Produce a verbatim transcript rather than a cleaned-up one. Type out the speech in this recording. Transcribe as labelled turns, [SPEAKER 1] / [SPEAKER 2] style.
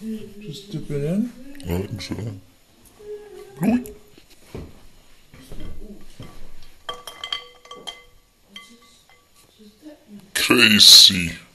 [SPEAKER 1] Just dip it in.
[SPEAKER 2] I think so. Bloei. Crazy.